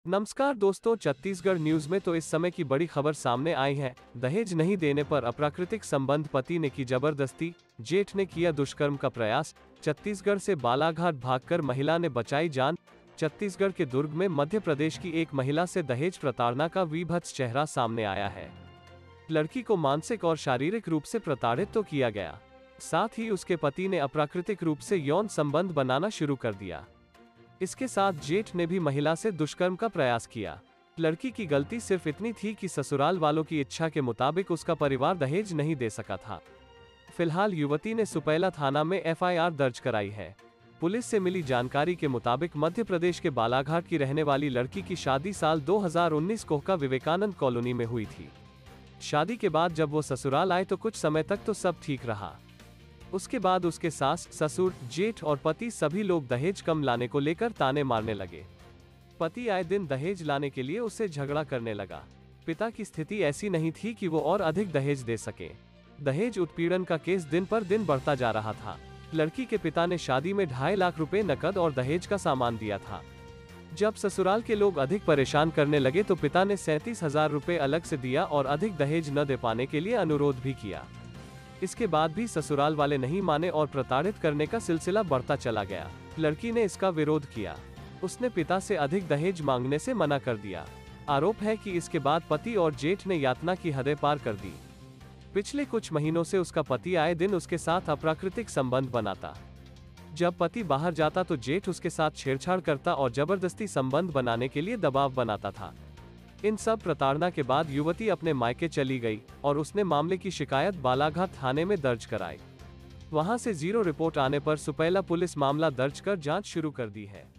नमस्कार दोस्तों, छत्तीसगढ़ न्यूज में तो इस समय की बड़ी खबर सामने आई है। दहेज नहीं देने पर अप्राकृतिक संबंध, पति ने की जबरदस्ती, जेठ ने किया दुष्कर्म का प्रयास। छत्तीसगढ़ से बालाघाट भागकर महिला ने बचाई जान। छत्तीसगढ़ के दुर्ग में मध्य प्रदेश की एक महिला से दहेज प्रताड़ना का वीभत्स चेहरा सामने आया है। लड़की को मानसिक और शारीरिक रूप से प्रताड़ित तो किया गया, साथ ही उसके पति ने अप्राकृतिक रूप से यौन संबंध बनाना शुरू कर दिया। इसके साथ जेठ ने भी महिला से दुष्कर्म का प्रयास किया। लड़की की गलती सिर्फ इतनी थी कि ससुराल वालों की इच्छा के मुताबिक उसका परिवार दहेज नहीं दे सका था। फिलहाल युवती ने सुपैला थाना में एफआईआर दर्ज कराई है। पुलिस से मिली जानकारी के मुताबिक मध्य प्रदेश के बालाघाट की रहने वाली लड़की की शादी साल 2019 को का विवेकानंद कॉलोनी में हुई थी। शादी के बाद जब वो ससुराल आए तो कुछ समय तक तो सब ठीक रहा। उसके बाद उसके सास, ससुर, जेठ और पति सभी लोग दहेज कम लाने को लेकर ताने मारने लगे। पति आए दिन दहेज लाने के लिए उससे झगड़ा करने लगा। पिता की स्थिति ऐसी नहीं थी कि वो और अधिक दहेज दे सके। दहेज उत्पीड़न का केस दिन पर दिन बढ़ता जा रहा था। लड़की के पिता ने शादी में 2.5 लाख रुपए नकद और दहेज का सामान दिया था। जब ससुराल के लोग अधिक परेशान करने लगे तो पिता ने 37,000 रुपए अलग से दिया और अधिक दहेज न दे पाने के लिए अनुरोध भी किया। इसके बाद भी ससुराल वाले नहीं माने और प्रताड़ित करने का सिलसिला बढ़ता चला गया। लड़की ने इसका विरोध किया। उसने पिता से अधिक दहेज मांगने से मना कर दिया। आरोप है कि इसके बाद पति और जेठ ने यातना की हदें पार कर दी। पिछले कुछ महीनों से उसका पति आए दिन उसके साथ अप्राकृतिक संबंध बनाता। जब पति बाहर जाता तो जेठ उसके साथ छेड़छाड़ करता और जबरदस्ती संबंध बनाने के लिए दबाव बनाता था। इन सब प्रताड़ना के बाद युवती अपने मायके चली गई और उसने मामले की शिकायत बालाघाट थाने में दर्ज कराई। वहां से 0 रिपोर्ट आने पर सुपैला पुलिस मामला दर्ज कर जांच शुरू कर दी है।